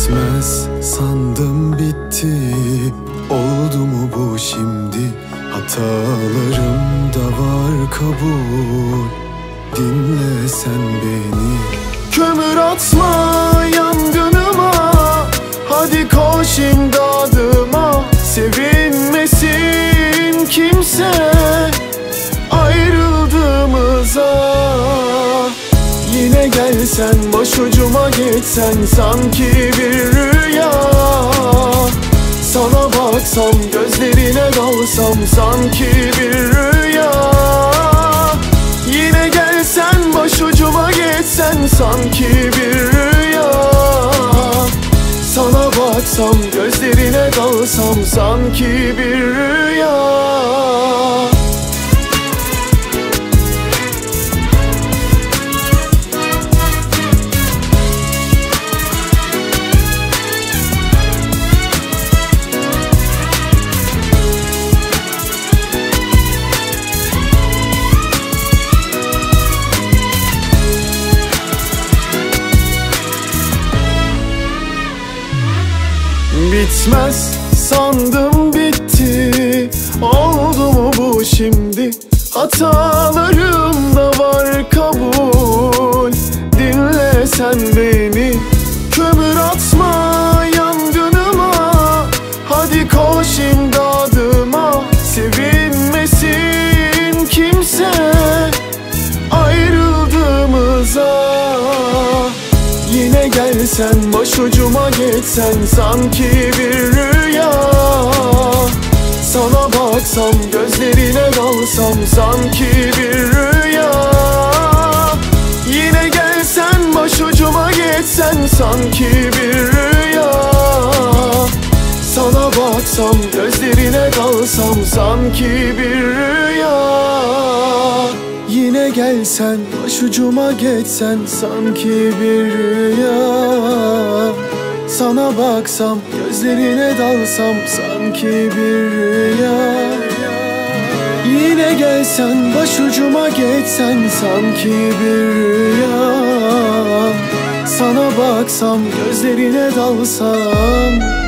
Bitmez sandım bitti. Oldu mu bu şimdi? Hatalarım da var, kabul. Dinle sen beni. Kömür atma yangınıma, hadi koş imdadıma. Sevinmesin kimse ayrıldığımıza. Yine gelsen, başucuma geçsen, sanki bir rüya. Sana baksam, gözlerine dalsam, sanki bir rüya. Yine gelsen, başucuma geçsen, sanki bir rüya. Sana baksam, gözlerine dalsam, sanki bir rüya. Bitmez sandım bitti. Oldu mu bu şimdi? Hatalarım da var, kabul. Dinle sen beni. Kömür atma yangınıma, hadi koş imdadıma. Sevinmesin kimse ayrıldığımıza. Yine gelsen, başucuma geçsen, sanki bir rüya. Sana baksam, gözlerine dalsam, sanki bir rüya. Yine gelsen, başucuma geçsen, sanki bir rüya. Sana baksam, gözlerine dalsam, sanki bir rüya. Yine gelsen, başucuma geçsen, sanki bir rüya. Sana baksam, gözlerine dalsam, sanki bir rüya. Yine gelsen, başucuma geçsen, sanki bir rüya. Sana baksam, gözlerine dalsam.